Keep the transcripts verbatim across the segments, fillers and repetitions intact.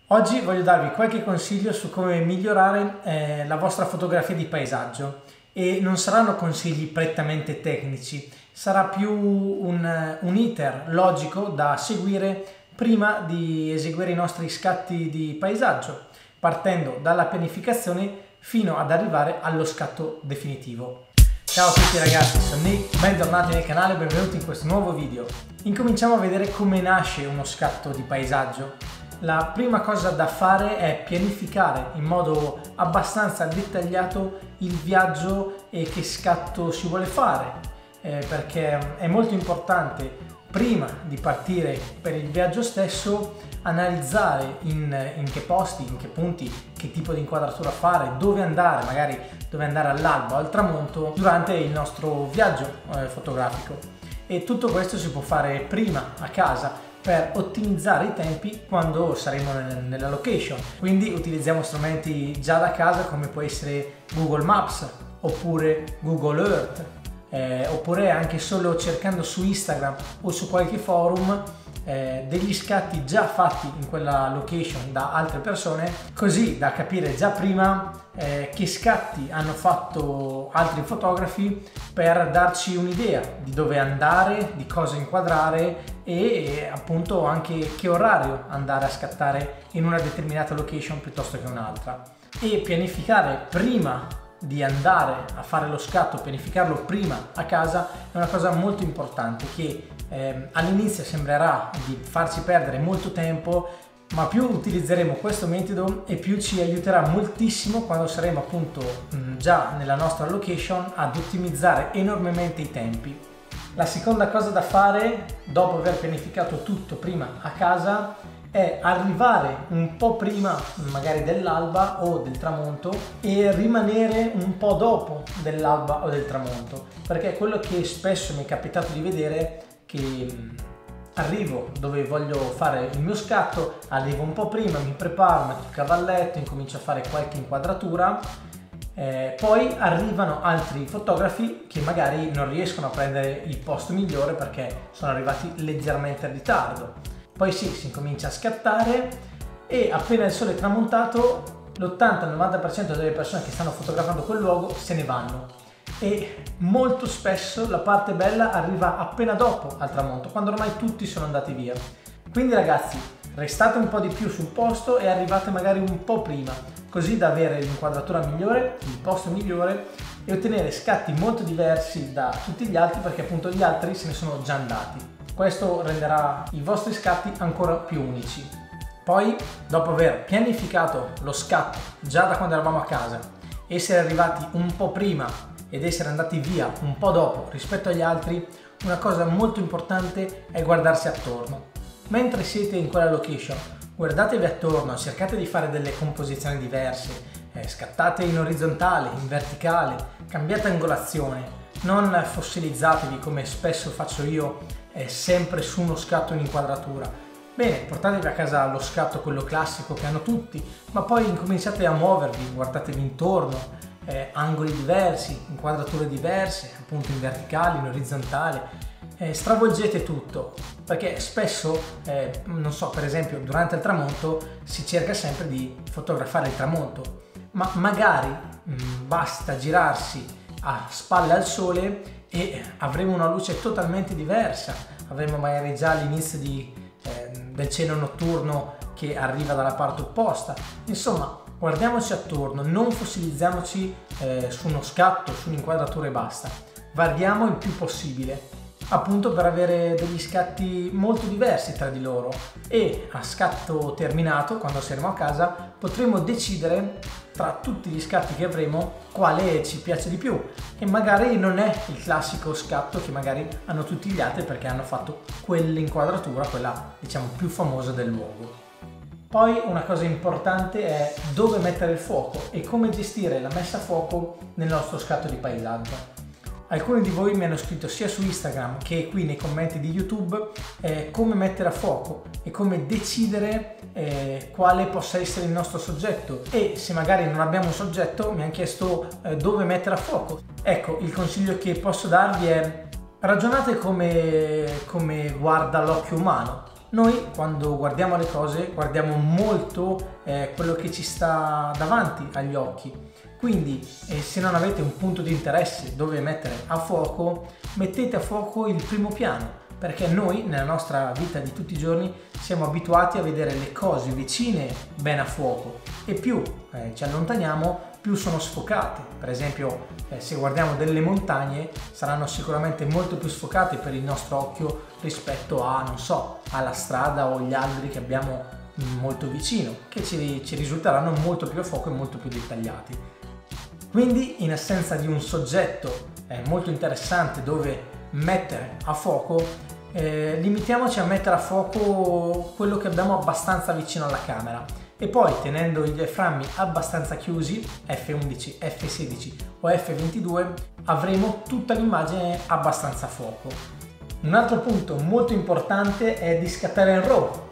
Oggi voglio darvi qualche consiglio su come migliorare eh, la vostra fotografia di paesaggio e non saranno consigli prettamente tecnici, sarà più un, un iter logico da seguire prima di eseguire i nostri scatti di paesaggio, partendo dalla pianificazione fino ad arrivare allo scatto definitivo. Ciao a tutti ragazzi, sono Nick, bentornati nel canale e benvenuti in questo nuovo video. Incominciamo a vedere come nasce uno scatto di paesaggio. La prima cosa da fare è pianificare in modo abbastanza dettagliato il viaggio e che scatto si vuole fare, eh, perché è molto importante prima di partire per il viaggio stesso analizzare in, in che posti, in che punti, che tipo di inquadratura fare, dove andare, magari dove andare all'alba o al tramonto durante il nostro viaggio eh, fotografico. E tutto questo si può fare prima a casa per ottimizzare i tempi quando saremo nella location. Quindi utilizziamo strumenti già da casa come può essere Google Maps oppure Google Earth, eh, oppure anche solo cercando su Instagram o su qualche forum eh, degli scatti già fatti in quella location da altre persone, così da capire già prima eh, che scatti hanno fatto altri fotografi per darci un'idea di dove andare, di cosa inquadrare e appunto anche che orario andare a scattare in una determinata location piuttosto che un'altra. E pianificare prima di andare a fare lo scatto, pianificarlo prima a casa è una cosa molto importante che eh, all'inizio sembrerà di farci perdere molto tempo, ma più utilizzeremo questo metodo e più ci aiuterà moltissimo quando saremo appunto mh, già nella nostra location ad ottimizzare enormemente i tempi. La seconda cosa da fare dopo aver pianificato tutto prima a casa è arrivare un po' prima magari dell'alba o del tramonto e rimanere un po' dopo dell'alba o del tramonto, perché è quello che spesso mi è capitato di vedere, che arrivo dove voglio fare il mio scatto, arrivo un po' prima, mi preparo, metto il cavalletto, incomincio a fare qualche inquadratura, eh, poi arrivano altri fotografi che magari non riescono a prendere il posto migliore perché sono arrivati leggermente in ritardo. Poi sì, si incomincia a scattare e appena il sole è tramontato l'ottanta novanta per cento delle persone che stanno fotografando quel luogo se ne vanno e molto spesso la parte bella arriva appena dopo al tramonto, quando ormai tutti sono andati via. Quindi ragazzi, restate un po' di più sul posto e arrivate magari un po' prima, così da avere l'inquadratura migliore, il posto migliore e ottenere scatti molto diversi da tutti gli altri, perché appunto gli altri se ne sono già andati. Questo renderà i vostri scatti ancora più unici. Poi, dopo aver pianificato lo scatto già da quando eravamo a casa, essere arrivati un po' prima ed essere andati via un po' dopo rispetto agli altri, una cosa molto importante è guardarsi attorno. Mentre siete in quella location, guardatevi attorno, cercate di fare delle composizioni diverse, eh, scattate in orizzontale, in verticale, cambiate angolazione, non fossilizzatevi come spesso faccio io, è sempre su uno scatto in inquadratura. Bene, portatevi a casa lo scatto, quello classico che hanno tutti, ma poi incominciate a muovervi, guardatevi intorno, eh, angoli diversi, inquadrature diverse, appunto in verticale, in orizzontale, eh, stravolgete tutto, perché spesso, eh, non so, per esempio durante il tramonto si cerca sempre di fotografare il tramonto, ma magari mh, basta girarsi a spalle al sole e avremo una luce totalmente diversa, avremo magari già l'inizio di, eh, del cielo notturno che arriva dalla parte opposta. Insomma, guardiamoci attorno, non fossilizziamoci eh, su uno scatto, su un'inquadratura e basta, variamo il più possibile, appunto per avere degli scatti molto diversi tra di loro e a scatto terminato, quando saremo a casa, potremo decidere tra tutti gli scatti che avremo quale ci piace di più, e magari non è il classico scatto che magari hanno tutti gli altri perché hanno fatto quell'inquadratura, quella diciamo più famosa del luogo. Poi una cosa importante è dove mettere il fuoco e come gestire la messa a fuoco nel nostro scatto di paesaggio. Alcuni di voi mi hanno scritto sia su Instagram che qui nei commenti di YouTube eh, come mettere a fuoco e come decidere eh, quale possa essere il nostro soggetto, e se magari non abbiamo un soggetto mi hanno chiesto eh, dove mettere a fuoco. Ecco, il consiglio che posso darvi è: ragionate come, come guarda l'occhio umano. Noi quando guardiamo le cose guardiamo molto eh, quello che ci sta davanti agli occhi, quindi eh, se non avete un punto di interesse dove mettere a fuoco, mettete a fuoco il primo piano, perché noi nella nostra vita di tutti i giorni siamo abituati a vedere le cose vicine ben a fuoco e più eh, ci allontaniamo più sono sfocate. Per esempio eh, se guardiamo delle montagne saranno sicuramente molto più sfocate per il nostro occhio rispetto a, non so, alla strada o gli alberi che abbiamo molto vicino, che ci, ci risulteranno molto più a fuoco e molto più dettagliati. Quindi in assenza di un soggetto eh, molto interessante dove mettere a fuoco, eh, limitiamoci a mettere a fuoco quello che abbiamo abbastanza vicino alla camera e poi tenendo i diaframmi abbastanza chiusi, effe undici, effe sedici o effe ventidue, avremo tutta l'immagine abbastanza a fuoco. Un altro punto molto importante è di scattare in RAW,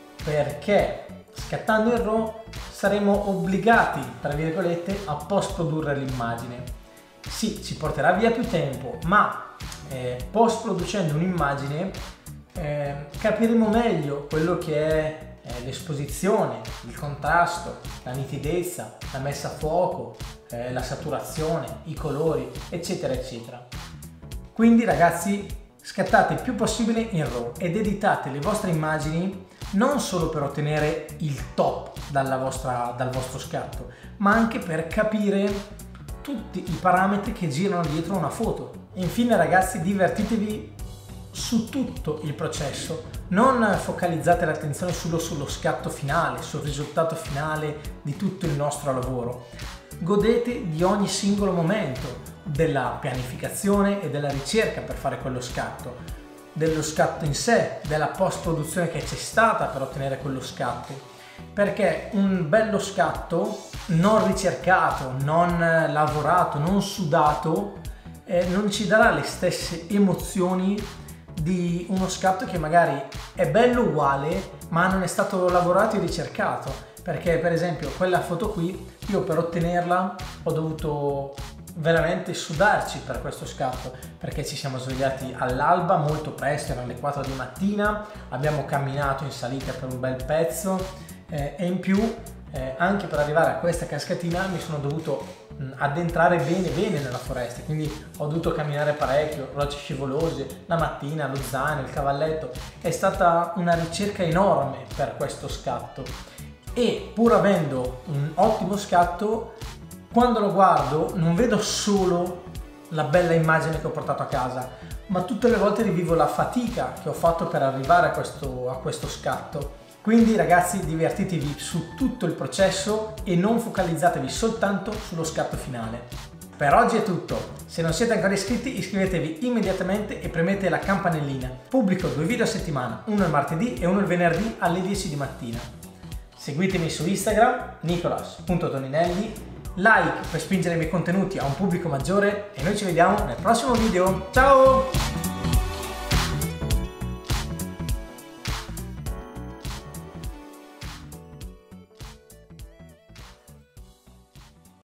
perché scattando in RAW saremo obbligati, tra virgolette, a post produrre l'immagine. Sì, ci porterà via più tempo, ma eh, post producendo un'immagine eh, capiremo meglio quello che è eh, l'esposizione, il contrasto, la nitidezza, la messa a fuoco, eh, la saturazione, i colori, eccetera eccetera. Quindi ragazzi, scattate il più possibile in RAW ed editate le vostre immagini non solo per ottenere il top dalla vostra, dal vostro scatto, ma anche per capire tutti i parametri che girano dietro una foto. Infine ragazzi, divertitevi su tutto il processo, non focalizzate l'attenzione solo sullo scatto finale, sul risultato finale di tutto il nostro lavoro. Godete di ogni singolo momento della pianificazione e della ricerca per fare quello scatto, dello scatto in sé, della post produzione che c'è stata per ottenere quello scatto, perché un bello scatto non ricercato, non lavorato, non sudato eh, non ci darà le stesse emozioni di uno scatto che magari è bello uguale ma non è stato lavorato e ricercato, perché per esempio quella foto qui io per ottenerla ho dovuto veramente sudarci per questo scatto, perché ci siamo svegliati all'alba molto presto, erano le quattro di mattina, abbiamo camminato in salita per un bel pezzo eh, e in più eh, anche per arrivare a questa cascatina mi sono dovuto mh, addentrare bene bene nella foresta, quindi ho dovuto camminare parecchio, rocce scivolose, la mattina, lo zaino, il cavalletto. È stata una ricerca enorme per questo scatto e pur avendo un ottimo scatto, quando lo guardo non vedo solo la bella immagine che ho portato a casa, ma tutte le volte rivivo la fatica che ho fatto per arrivare a questo, a questo scatto. Quindi ragazzi, divertitevi su tutto il processo e non focalizzatevi soltanto sullo scatto finale. Per oggi è tutto, se non siete ancora iscritti iscrivetevi immediatamente e premete la campanellina. Pubblico due video a settimana, uno il martedì e uno il venerdì alle dieci di mattina. Seguitemi su Instagram, nicolas punto toninelli, like per spingere i miei contenuti a un pubblico maggiore e noi ci vediamo nel prossimo video. Ciao!